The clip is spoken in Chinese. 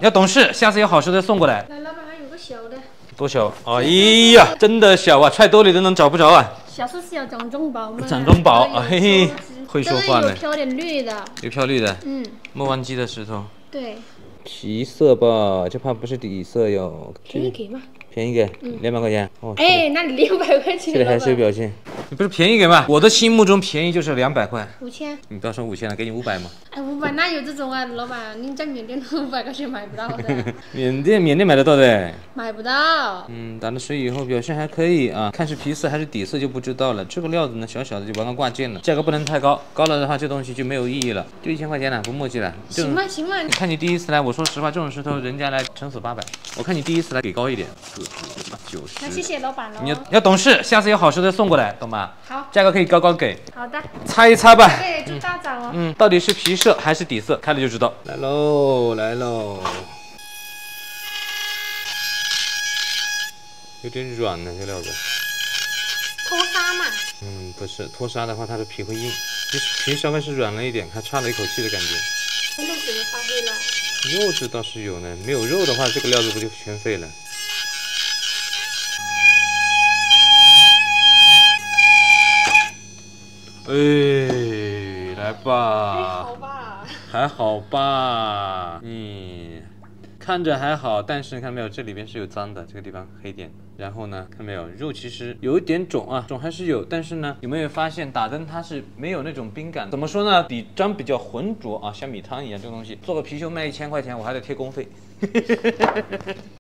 要懂事，下次有好吃的送过来。 来，老板还有个小的。 多小？哎呀，真的小啊，揣兜里都能找不着啊。 小是小，掌中宝嘛。 掌中宝，嘿嘿，会说话呢。 有飘点绿的。 有飘绿的。 嗯。 莫忘记的石头。 对。 皮色吧，这怕不是底色哟。 便宜给嘛。 便宜给，200块钱。哦。 哎，那你600块钱。 这里还是有表情。你不是便宜给吗？我的心目中便宜就是200块。 5000。 你不要说5000了，给你500嘛。 哎，500哪有这种啊，老板，你在缅甸的500块钱买不到的。 缅甸买得到的。 买不到。 打了水以后表现还可以啊，看是皮色还是底色就不知道了。这个料子呢，小小的就完了挂件了，价格不能太高，高了的话这东西就没有意义了，就1000块钱了，不墨迹了。 行吧行吧。 你看你第一次来，我说实话，这种石头人家来撑死800，我看你第一次来给高一点，90。 那谢谢老板喽。 你要懂事，下次有好吃的送过来，懂吗？ 好。价格可以高高给。 好的。 擦一擦吧。 对，祝大涨哦。 到底是皮色还是底色，看了就知道。来喽来喽。有点软呢，这料子。 脱沙嘛？ 不是脱沙的话，它的皮会硬。皮稍微是软了一点，还差了一口气的感觉。 肉质也发挥了。 肉质倒是有呢，没有肉的话，这个料子不就全废了？哎，来吧。 还好吧？ 还好吧？看着还好，但是看到没有，这里边是有脏的，这个地方黑点。然后呢，看没有，肉其实有一点肿啊，肿还是有，但是呢，有没有发现打灯它是没有那种冰感？怎么说呢？底妆比较浑浊啊，像米汤一样，这个东西做个貔貅卖1000块钱，我还得贴工费。